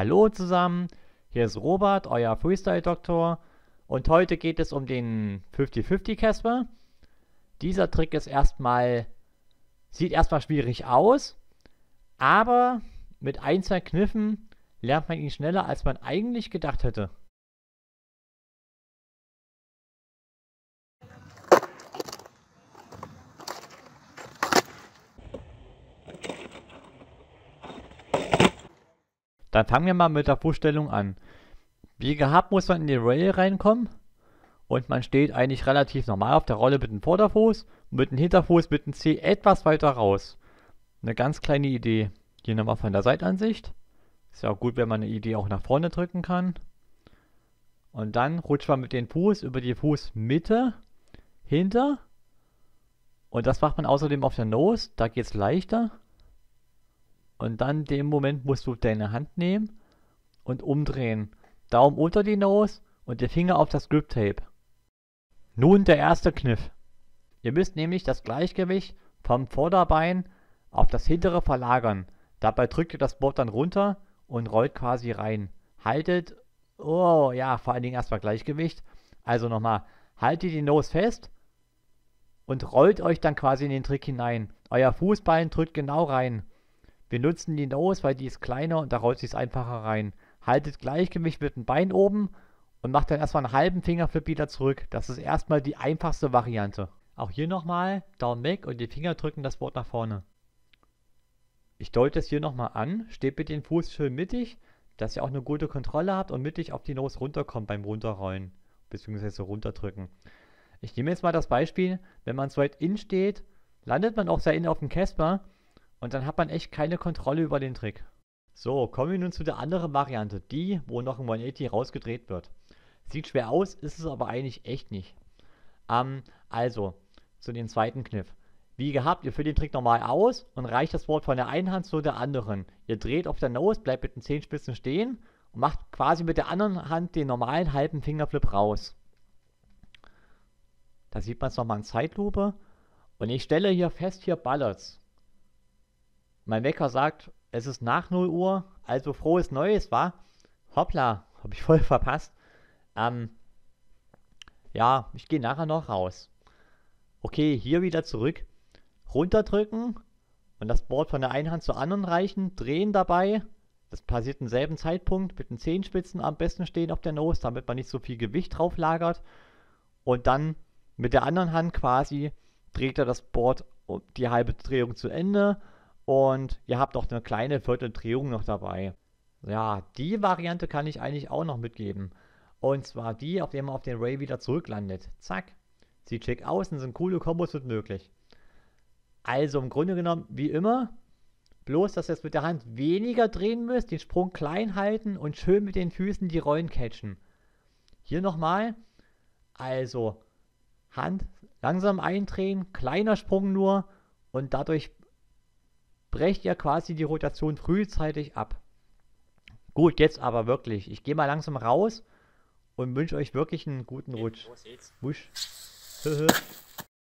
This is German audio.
Hallo zusammen, hier ist Robert, euer Freestyle-Doktor und heute geht es um den 50-50 Casper. Dieser Trick sieht erstmal schwierig aus, aber mit ein, zwei Kniffen lernt man ihn schneller, als man eigentlich gedacht hätte. Dann fangen wir mal mit der Fußstellung an. Wie gehabt muss man in die Rail reinkommen und man steht eigentlich relativ normal auf der Rolle mit dem Vorderfuß und mit dem Hinterfuß mit dem Zeh etwas weiter raus. Eine ganz kleine Idee. Hier nochmal von der Seitenansicht. Ist ja auch gut, wenn man eine Idee auch nach vorne drücken kann. Und dann rutscht man mit dem Fuß über die Fußmitte hinter. Und das macht man außerdem auf der Nose. Da geht es leichter. Und dann in dem Moment musst du deine Hand nehmen und umdrehen. Daumen unter die Nose und der Finger auf das Grip Tape. Nun der erste Kniff. Ihr müsst nämlich das Gleichgewicht vom Vorderbein auf das hintere verlagern. Dabei drückt ihr das Board dann runter und rollt quasi rein. Haltet, oh ja, vor allen Dingen erstmal Gleichgewicht. Also nochmal, haltet die Nose fest und rollt euch dann quasi in den Trick hinein. Euer Fußbein drückt genau rein. Wir nutzen die Nose, weil die ist kleiner und da rollt sich es einfacher rein. Haltet Gleichgewicht mit dem Bein oben und macht dann erstmal einen halben Fingerflip wieder zurück. Das ist erstmal die einfachste Variante. Auch hier nochmal, Daumen weg und die Finger drücken das Board nach vorne. Ich deute es hier nochmal an, steht mit dem Fuß schön mittig, dass ihr auch eine gute Kontrolle habt und mittig auf die Nose runterkommt beim Runterrollen, beziehungsweise runterdrücken. Ich nehme jetzt mal das Beispiel, wenn man so weit innen steht, landet man auch sehr innen auf dem Casper und dann hat man echt keine Kontrolle über den Trick. So, kommen wir nun zu der anderen Variante, die, wo noch ein 180 rausgedreht wird. Sieht schwer aus, ist es aber eigentlich echt nicht. Also, zu dem zweiten Kniff. Wie gehabt, ihr führt den Trick normal aus und reicht das Board von der einen Hand zu der anderen. Ihr dreht auf der Nose, bleibt mit den Zehenspitzen stehen und macht quasi mit der anderen Hand den normalen halben Fingerflip raus. Da sieht man es nochmal in Zeitlupe. Und ich stelle hier fest, hier ballert's. Mein Wecker sagt, es ist nach 0 Uhr, also frohes Neues, war. Hoppla, habe ich voll verpasst. Ja, ich gehe nachher noch raus. Okay, hier wieder zurück. Runterdrücken und das Board von der einen Hand zur anderen reichen, drehen dabei. Das passiert im selben Zeitpunkt, mit den Zehenspitzen am besten stehen auf der Nose, damit man nicht so viel Gewicht drauf lagert. Und dann mit der anderen Hand quasi dreht er das Board die halbe Drehung zu Ende und ihr habt auch eine kleine Vierteldrehung noch dabei. Ja, die Variante kann ich eigentlich auch noch mitgeben. Und zwar die, auf der man auf den Ray wieder zurücklandet. Zack. Sieht schick aus und sind coole Kombos mit möglich. Also im Grunde genommen wie immer, bloß dass ihr es mit der Hand weniger drehen müsst, den Sprung klein halten und schön mit den Füßen die Rollen catchen. Hier nochmal, also Hand langsam eindrehen, kleiner Sprung nur und dadurch brecht ihr quasi die Rotation frühzeitig ab. Gut, jetzt aber wirklich, ich gehe mal langsam raus und wünsche euch wirklich einen guten Rutsch. Wusch.